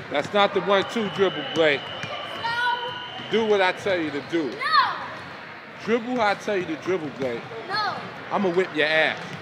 That's not the 1-2 dribble, Blake. No. Do what I tell you to do. No. Dribble how I tell you to dribble, Blake. No. I'm going to whip your ass.